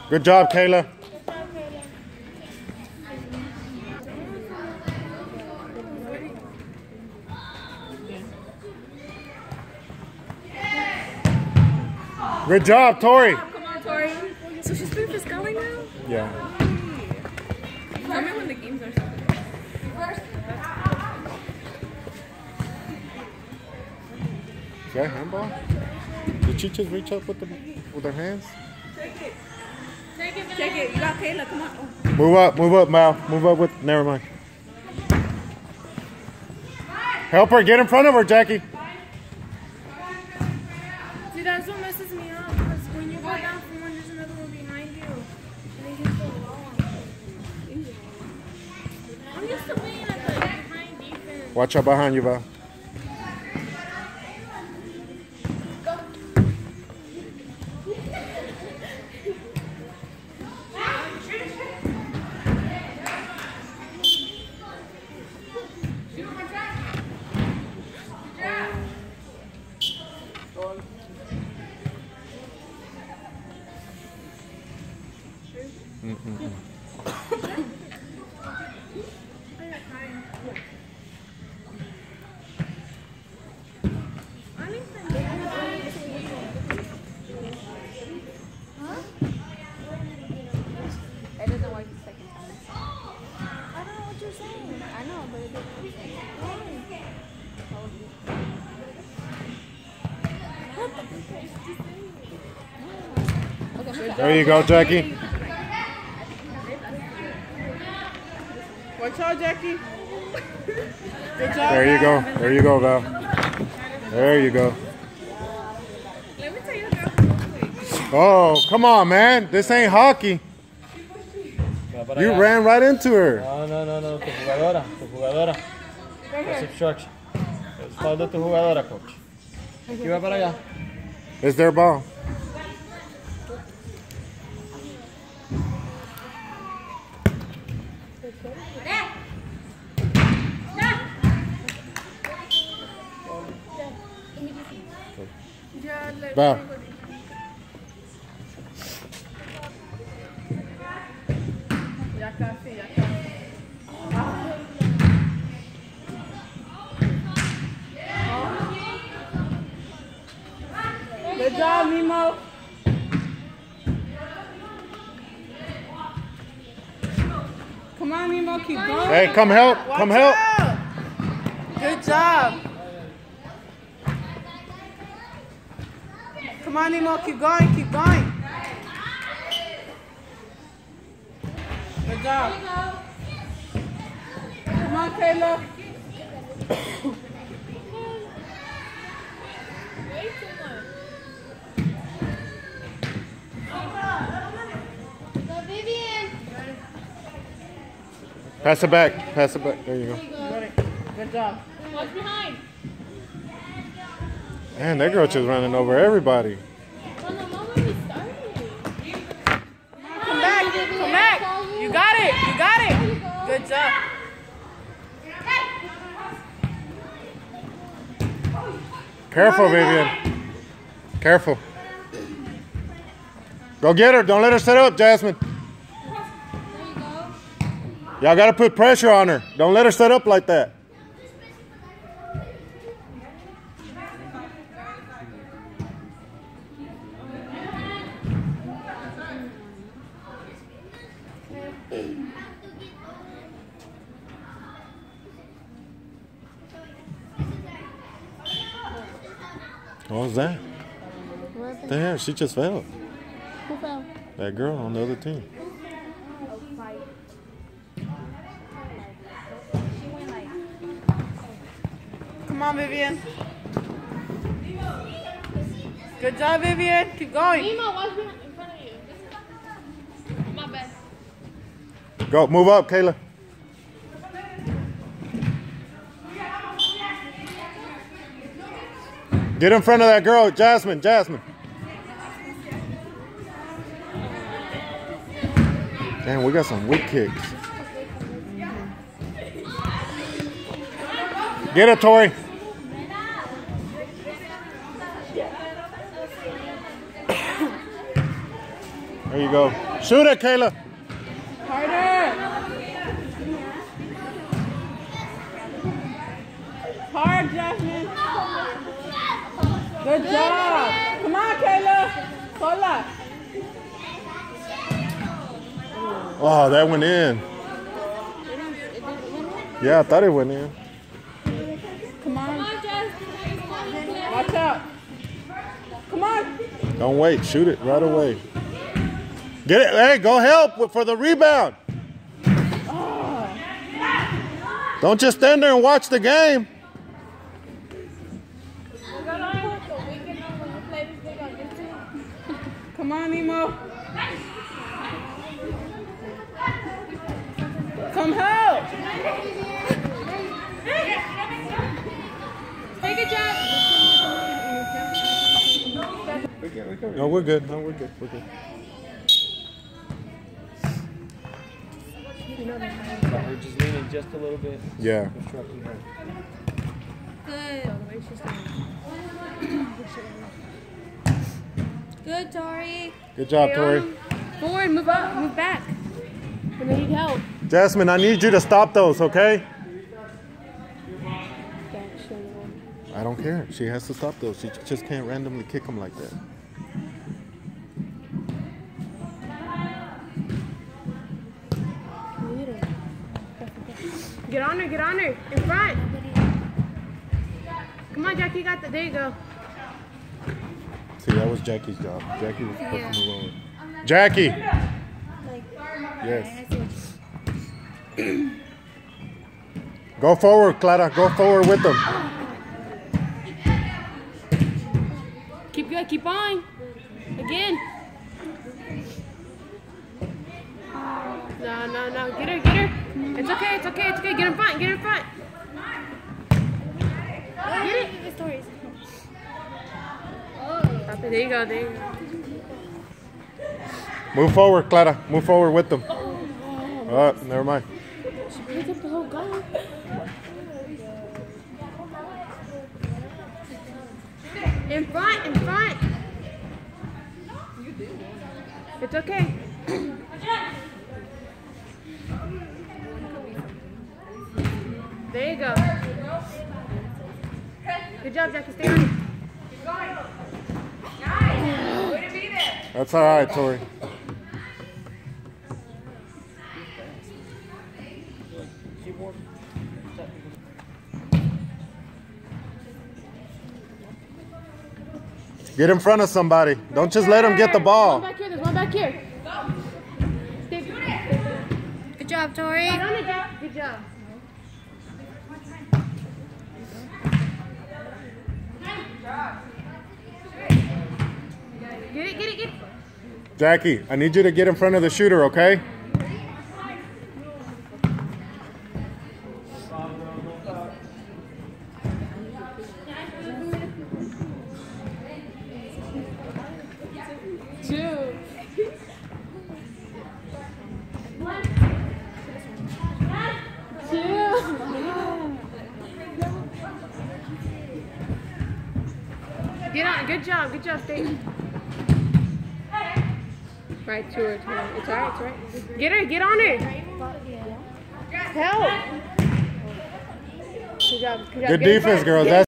Good job, Kayla. Good job, Tori. Come on, Tori. So she's playing for Scully now? Yeah. Tell me when the games are starting. Is that handball? Did she just reach up with her hands? Take it. Take it, take it. You got Kayla. Come on. Oh. Move up, Mal. Move up with. Never mind. Help her. Get in front of her, Jackie. See, that's what messes me up. Because when you go down from one, there's another one behind you. And they just go long. I'm used to being at the behind defense. Watch out behind you, Val. There you go, Jackie. Watch out, Jackie. Good job. There you go. There you go, Val. There you go. Let me tell you about. Oh, come on, man. This ain't hockey. You ran right into her. No. Tu jugadora. That's obstruction. Es foul de tu jugadora, coach. Aquí va para allá. It's their ball. Val. Ya casi, ya casi. Good job, Mimo. Come on, Mimo, keep going. Hey, come help. Come help. Out. Good job. Come on, Nemo, keep going, keep going. Good job. Come on, Kayla. Pass it back. Pass it back. There you go. Good job. Watch behind. Man, that girl just running over everybody. From the moment we started. Come back. Come back. You got it. You got it. Good job. Careful, Vivian. Careful. Go get her. Don't let her set up, Jasmine. Y'all got to put pressure on her. Don't let her set up like that. What was that? What the hell? She just fell. Who fell? That girl on the other team. Come on, Vivian. Good job, Vivian. Keep going. Nemo, watch behind in front of you. My bad. Go, move up, Kayla. Get in front of that girl, Jasmine. Jasmine. Damn, we got some weak kicks. Get it, Tori. There you go. Shoot it, Kayla. Harder. Hard, Jasmine. Good job. Come on, Kayla. Sola. Oh, that went in. Yeah, I thought it went in. Come on. Watch out. Come on. Don't wait. Shoot it right away. Get it. Hey, go help for the rebound. Don't just stand there and watch the game. Come on, Nemo. Come help. Take a job. No, we're good. No, we're good. We're good. We're just leaning just a little bit. Yeah. Obstructing her. Good. Good, Tori. Good job, Tori. Forward, move up, move back. When they need help. Jasmine, I need you to stop those, okay? I don't care. She has to stop those. She just can't randomly kick them like that. Get on her, in front. Come on, Jackie, got the, there you go. See, that was Jackie's job. Jackie was supposed to move over. Jackie! Yes. Go forward, Clara. Go forward with them. Keep good, keep on. Again. No. Get her. It's okay. Get in front. Get it. Stop it. There you go. Move forward, Clara. Move forward with them. Oh, never mind. She picked up the whole gun. In front. It's okay. There you go. Good job, Jackie. Stay on it. That's all right, Tori. Get in front of somebody. Don't just let them get the ball. There's one back here. Good job, Tori. Good job. Get it. Jackie, I need you to get in front of the shooter, okay? Get on. Good job, stay. Right, to her. It's alright. Get on her. Help. Good job. Good defense, girls.